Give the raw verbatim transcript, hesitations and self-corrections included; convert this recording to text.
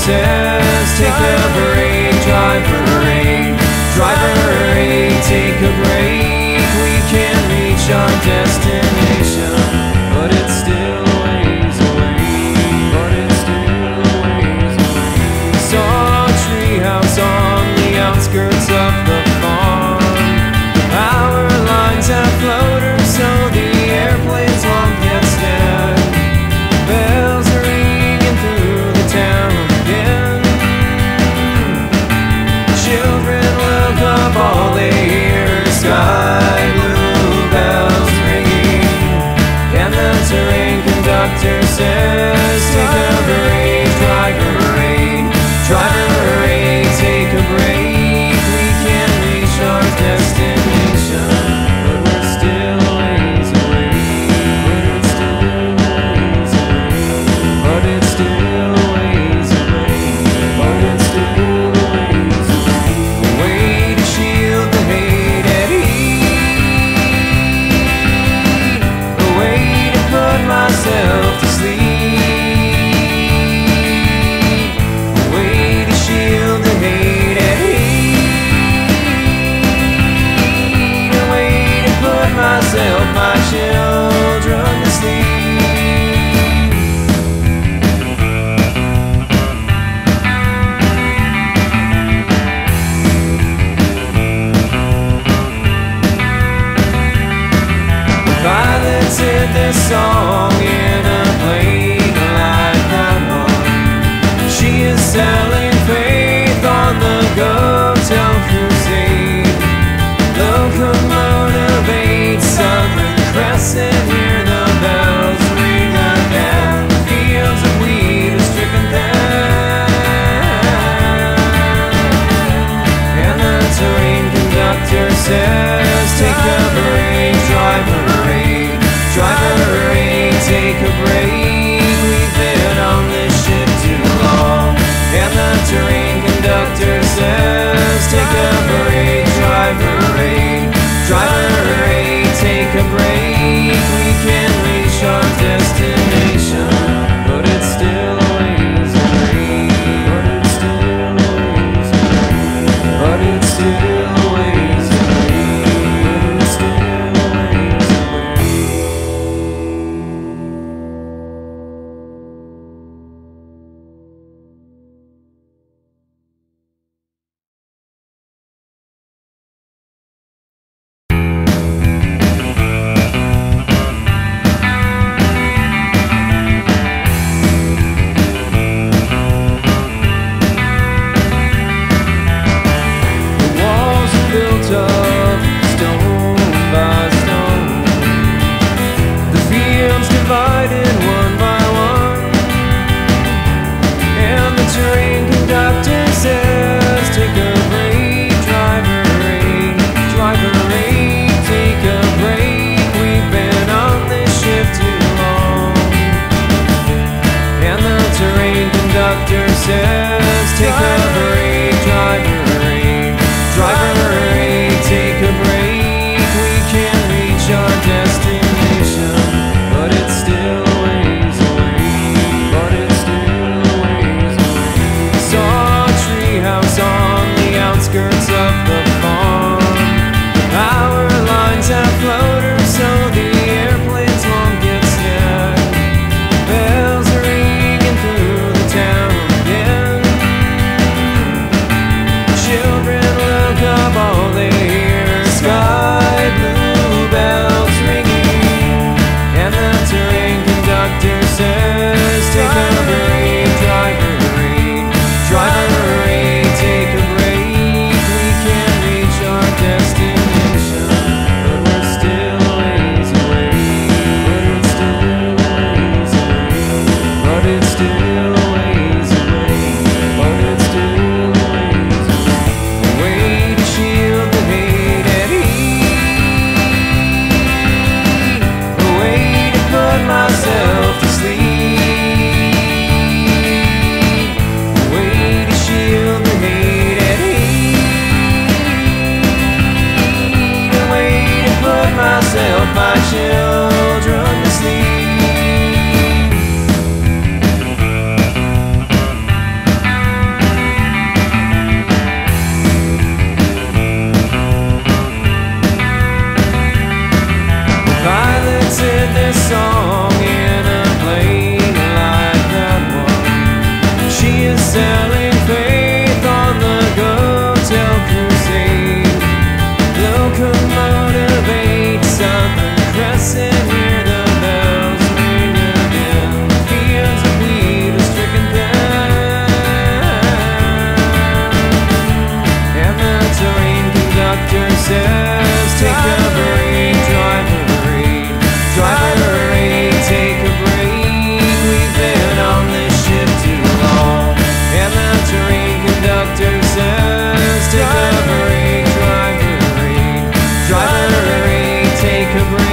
says, take a break, driver, driver, take a break. We can reach our destination, but it's still a ways away, but it's still a ways away. Saw a treehouse on the outskirts of the farm. The power lines have floaters, so the airplanes won't get stuck. Bells are ringing through the town again. Children look up, all they hear is sky blue bells ringing. And the terrain conductor says, take a break, driver, driver, take a break. We can reach our destination, but we're still a ways away, but it's still a ways away, but it's still a ways away, but it's still a ways away. A way to shield the hate at heat, a way to put myself to sleep, a way to shield the hate at heat, a way to put myself, my children to sleep. The pilots hit this song in a plane like that one. She is selling faith on the go-tel crusade. Locomotive eight, Southern Crescent, hear the bells ring again. Fields of wheat are stricken thin, and the terrain conductor says, take a break, driver, driver, take a break. We've been on this ship too long. And the terrain conductor says, take a break, driver, driver, take a break. We can reach our destination, but it's still a ways away, but it's still a ways away, but it's still a ways away, but it's still a ways away. Is it this song in a plane like that one? She is selling faith on the go-tell crusade. Locomotive eight, Southern Crescent, hear the bells ring again. Fields of wheat are stricken down, and the terrain conductor says, take a break, driver eight, driver eight, take a break. We've been on this ship too long. And the terrain conductor says, take a break, driver eight, driver eight, take a break.